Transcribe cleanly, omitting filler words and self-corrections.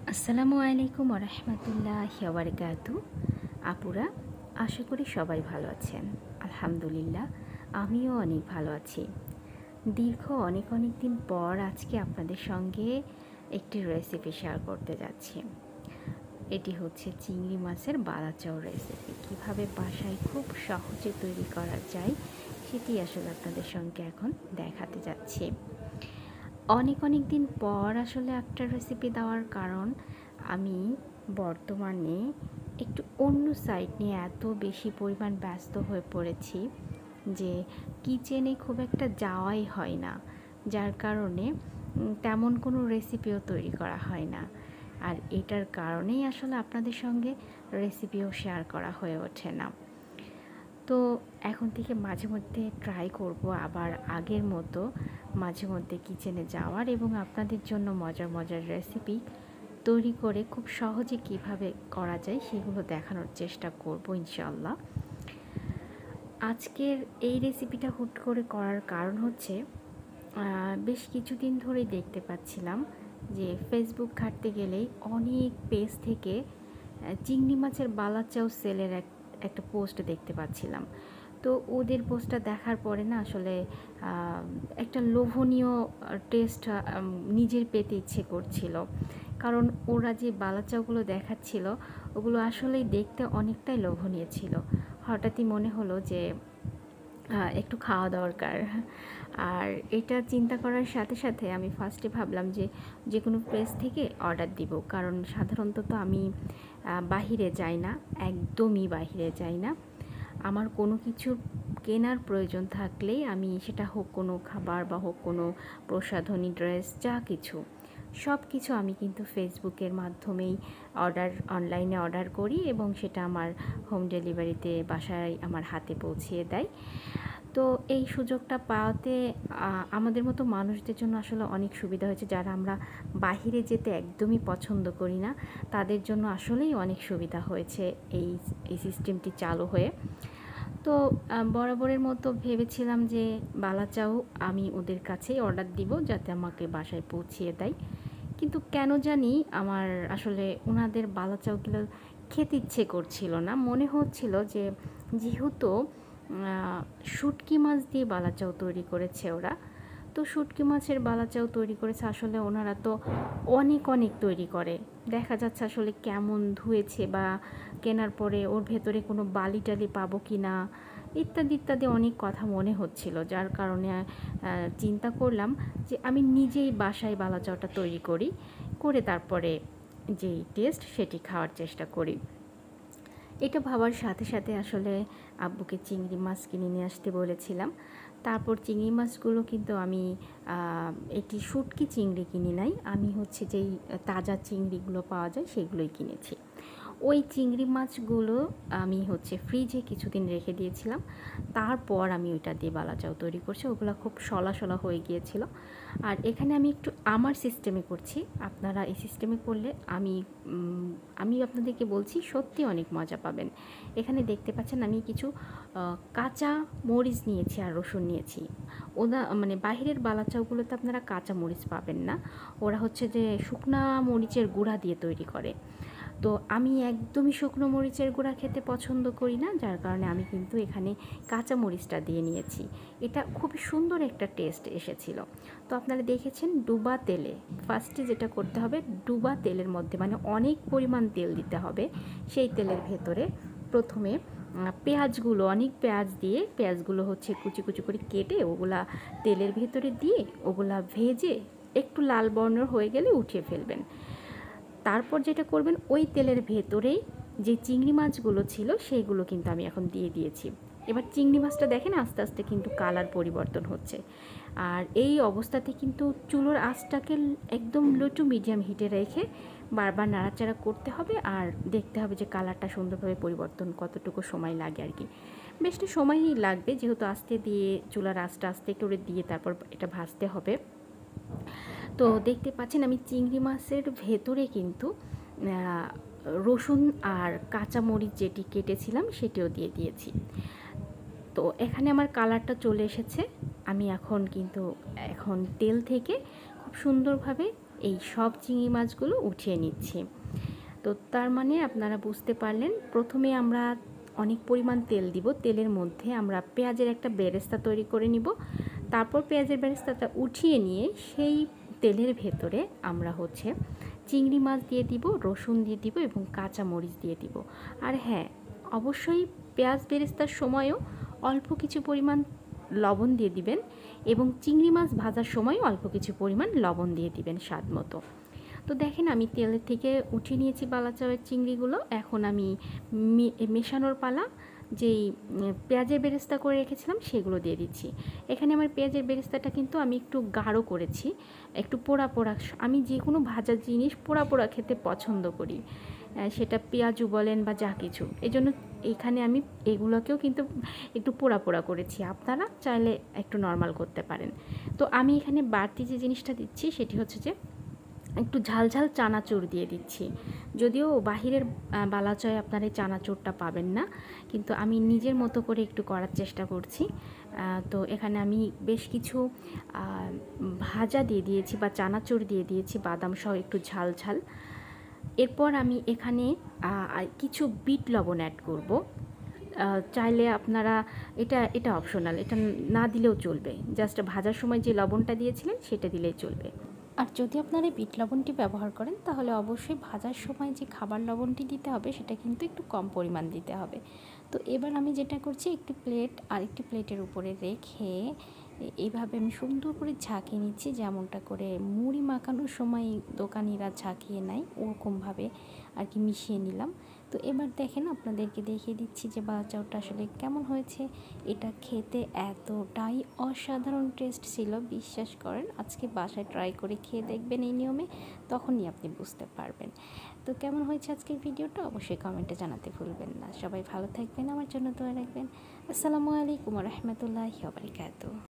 আসসালামু আলাইকুম ওয়া রাহমাতুল্লাহি ওয়া বারাকাতু। আপুরা, আশা করি সবাই ভালো আছেন। আলহামদুলিল্লাহ, আমিও অনেক ভালো আছি। দীর্ঘ অনেক দিন পর আজকে আপনাদের সঙ্গে একটি রেসিপি শেয়ার করতে যাচ্ছি। এটি হচ্ছে চিংড়ি মাছের বালাচাও রেসিপি। কীভাবে বাসায় খুব সহজে তৈরি করা যায় সেটি আসলে আপনাদের সঙ্গে এখন দেখাতে যাচ্ছি। অনেক দিন পর আসলে একটা রেসিপি দেওয়ার কারণ আমি বর্তমানে একটু অন্য সাইড নিয়ে এত বেশি পরিমাণ ব্যস্ত হয়ে পড়েছি যে কিচেনে খুব একটা যাওয়াই হয় না, যার কারণে তেমন কোনো রেসিপিও তৈরি করা হয় না। আর এটার কারণেই আসলে আপনাদের সঙ্গে রেসিপিও শেয়ার করা হয়ে ওঠে না। তো এখন থেকে মাঝে মধ্যে ট্রাই করব আবার আগের মতো মাঝে মধ্যে কিচেনে যাওয়ার এবং আপনাদের জন্য মজার রেসিপি তৈরি করে খুব সহজে কিভাবে করা যায় সেগুলো দেখানোর চেষ্টা করব ইনশাআল্লাহ। আজকের এই রেসিপিটা হুট করে করার কারণ হচ্ছে বেশ কিছুদিন ধরেই দেখতে পাচ্ছিলাম যে ফেসবুক ঘাঁটতে গেলেই অনেক পেজ থেকে চিংড়ি মাছের বালাচাও সেলের একটা পোস্ট দেখতে পাচ্ছিলাম। তো ওদের পোস্টটা দেখার পরে না আসলে একটা লোভনীয় টেস্ট নিজের পেতে ইচ্ছে করছিল, কারণ ওরা যে বালাচাওগুলো দেখাচ্ছিল ওগুলো আসলেই দেখতে অনেকটাই লোভনীয় ছিল। হঠাৎই মনে হলো যে একটু খাওয়া দরকার। আর এটা চিন্তা করার সাথে সাথে আমি ফার্স্টে ভাবলাম যে কোনো প্লেস থেকে অর্ডার দিব, কারণ সাধারণত তো আমি বাহিরে যাই না, একদমই বাহিরে যাই না। আমার কোনো কিছু কেনার প্রয়োজন থাকলেই আমি সেটা হোক কোনো খাবার বা হোক কোনো প্রসাধনী, ড্রেস, যা কিছু সব কিছু আমি কিন্তু ফেসবুকের মাধ্যমেই অনলাইনে অর্ডার করি এবং সেটা আমার হোম ডেলিভারিতে বাসায় আমার হাতে পৌঁছিয়ে দেয়। তো এই সুযোগটা পাওয়াতে আমাদের মতো মানুষদের জন্য আসলে অনেক সুবিধা হয়েছে। যারা আমরা বাহিরে যেতে একদমই পছন্দ করি না তাদের জন্য আসলেই অনেক সুবিধা হয়েছে এই সিস্টেমটি চালু হয়ে। তো বরাবরের মতো ভেবেছিলাম যে বালাচাও আমি ওদের কাছেই অর্ডার দিব যাতে আমাকে বাসায় পৌঁছিয়ে দেয়, কিন্তু কেন জানি আমার আসলে ওনাদের বালাচাওগুলো খেতে ইচ্ছে করছিল না। মনে হচ্ছিল যে যেহেতু শুটকি মাছ দিয়ে বালাচাও তৈরি করেছে ওরা, তো শুটকি মাছের বালাচাও তৈরি করেছে, আসলে ওনারা তো অনেক তৈরি করে, দেখা যাচ্ছে আসলে কেমন ধুয়েছে বা কেনার পরে ওর ভেতরে কোনো বালি টালি পাবো কি না ইত্যাদি অনেক কথা মনে হচ্ছিল, যার কারণে চিন্তা করলাম যে আমি নিজেই বাসায় বালাচাওটা তৈরি করে তারপরে যেই টেস্ট সেটি খাওয়ার চেষ্টা করি। এটা ভাবার সাথে সাথে আসলে আব্বুকে চিংড়ি মাছ কিনে নিয়ে আসতে বলেছিলাম। তারপর চিংড়ি মাছগুলো কিন্তু আমি একটি শুটকি চিংড়ি কিনি নাই, আমি হচ্ছে যেই তাজা চিংড়িগুলো পাওয়া যায় সেগুলোই কিনেছি। ওই চিংড়ি মাছগুলো আমি হচ্ছে ফ্রিজে কিছুদিন রেখে দিয়েছিলাম, তারপর আমি ওইটা দিয়ে বালাচাও তৈরি করছি। ওগুলো খুব সলা হয়ে গিয়েছিল। আর এখানে আমি একটু আমার সিস্টেমে করছি, আপনারা এই সিস্টেমে করলে আমি আপনাদেরকে বলছি সত্যি অনেক মজা পাবেন। এখানে দেখতে পাচ্ছেন আমি কিছু কাঁচা মরিচ নিয়েছি আর রসুন নিয়েছি। মানে বাহিরের বালাচাওগুলোতে আপনারা কাঁচা মরিচ পাবেন না, ওরা হচ্ছে যে শুকনা মরিচের গুঁড়া দিয়ে তৈরি করে। তো আমি একদমই শুকনো মরিচের গুঁড়া খেতে পছন্দ করি না, যার কারণে আমি কিন্তু এখানে কাঁচা মরিচটা দিয়ে নিয়েছি। এটা খুব সুন্দর একটা টেস্ট এসেছিল। তো আপনারা দেখেছেন ডুবা তেলে ফার্স্টে যেটা করতে হবে, ডুবা তেলের মধ্যে মানে অনেক পরিমাণ তেল দিতে হবে। সেই তেলের ভেতরে প্রথমে অনেক পেঁয়াজ দিয়ে পেঁয়াজগুলো হচ্ছে কুচি করে কেটে ওগুলা তেলের ভেতরে দিয়ে ওগুলা ভেজে একটু লাল বর্ণের হয়ে গেলে উঠিয়ে ফেলবেন। তারপর যেটা করবেন, ওই তেলের ভেতরেই যে চিংড়ি মাছগুলো ছিল সেইগুলো কিন্তু আমি এখন দিয়ে দিয়েছি। এবার চিংড়ি মাছটা দেখেন আস্তে আস্তে কিন্তু কালার পরিবর্তন হচ্ছে। আর এই অবস্থাতে কিন্তু চুলোর আঁচটাকে একদম লো টু মিডিয়াম হিটে রেখে বারবার নাড়াচাড়া করতে হবে আর দেখতে হবে যে কালারটা সুন্দরভাবে পরিবর্তন কতটুকু সময় লাগে আর কি। বেশটা সময়ই লাগবে, যেহেতু আস্তে দিয়ে চুলার আঁচটা আস্তে করে দিয়ে তারপর এটা ভাজতে হবে। তো দেখতে পাচ্ছেন আমি চিংড়ি মাছের ভেতরে কিন্তু রসুন আর কাঁচামরিচ যেটি কেটেছিলাম সেটিও দিয়ে দিয়েছি। তো এখানে আমার কালারটা চলে এসেছে। আমি এখন তেল থেকে খুব সুন্দরভাবে এই সব চিংড়ি মাছগুলো উঠিয়ে নিচ্ছি। তো তার মানে আপনারা বুঝতে পারলেন, প্রথমে আমরা অনেক পরিমাণ তেল দিব, তেলের মধ্যে আমরা পেঁয়াজের একটা বেরেস্তা তৈরি করে নিব। তারপর পেঁয়াজের বেরেস্তাটা উঠিয়ে নিয়ে সেই তেলের ভেতরে আমরা চিংড়ি মাছ দিয়ে দিব, রসুন দিয়ে দিব এবং কাঁচা মরিচ দিয়ে দিব। আর হ্যাঁ, অবশ্যই পেঁয়াজ বেরেস্তার সময়ও অল্প কিছু পরিমাণ লবণ দিয়ে দিবেন এবং চিংড়ি মাছ ভাজার সময়ও অল্প কিছু পরিমাণ লবণ দিয়ে দিবেন স্বাদ মতো। তো দেখেন আমি তেলের থেকে উঠিয়ে নিয়েছি বালাচাওয়ের চিংড়িগুলো। এখন আমি মেশানোর পালা, যেই পেঁয়াজের বেরেস্তা করে রেখেছিলাম সেগুলো দিয়ে দিচ্ছি। এখানে আমার পেঁয়াজের বেরেস্তাটা কিন্তু আমি একটু গাঢ় করেছি, একটু পোড়া পোড়া। আমি যে কোনো ভাজা জিনিস পোড়া পোড়া খেতে পছন্দ করি, সেটা পেঁয়াজু বলেন বা যা কিছু। এই জন্য এখানে আমি এগুলোকেও কিন্তু একটু পোড়া পোড়া করেছি, আপনারা চাইলে একটু নর্মাল করতে পারেন। তো আমি এখানে বাড়তি যে জিনিসটা দিচ্ছি সেটি হচ্ছে যে একটু ঝালঝাল চানাচুর দিয়ে দিচ্ছি। যদিও বাহিরের বালাচায় আপনারা এই চানাচুরটা পাবেন না, কিন্তু আমি নিজের মতো করে একটু করার চেষ্টা করছি। তো এখানে আমি বেশ কিছু ভাজা দিয়ে দিয়েছি বা চানাচুর দিয়ে দিয়েছি, বাদাম সহ একটু ঝাল ঝাল। এরপর আমি এখানে কিছু বিট লবণ অ্যাড করব। চাইলে আপনারা এটা অপশনাল, এটা না দিলেও চলবে, জাস্ট ভাজার সময় যে লবণটা দিয়েছিলেন সেটা দিলেই চলবে। আর যদি আপনারা বিট লবণটি ব্যবহার করেন তাহলে অবশ্যই ভাজার সময় যে খাবার লবণটি দিতে হবে সেটা কিন্তু একটু কম পরিমাণ দিতে হবে। তো এবার আমি যেটা করছি, একটি প্লেট আরেকটি প্লেটের উপরে রেখে এইভাবে আমি সুন্দর করে ঝাঁকিয়ে নিচ্ছি, যেমনটা করে মুড়ি মাখানোর সময় দোকানিরা ঝাঁকিয়ে নেয় ওরকমভাবে আর কি মিশিয়ে নিলাম। তো এবার দেখেন, আপনাদেরকে দেখিয়ে দিচ্ছি যে বালাচাওটা আসলে কেমন হয়েছে। এটা খেতে এতটাই অসাধারণ টেস্ট ছিল, বিশ্বাস করেন। আজকে বাসায় ট্রাই করে খেয়ে দেখবেন এই নিয়মে, তখনই আপনি বুঝতে পারবেন। তো কেমন হয়েছে আজকের ভিডিওটা অবশ্যই কমেন্টে জানাতে ভুলবেন না। সবাই ভালো থাকবেন, আমার জন্য দোয়া রাখবেন। আসসালামু আলাইকুম ওয়া রাহমাতুল্লাহি ওয়া বারাকাতুহু।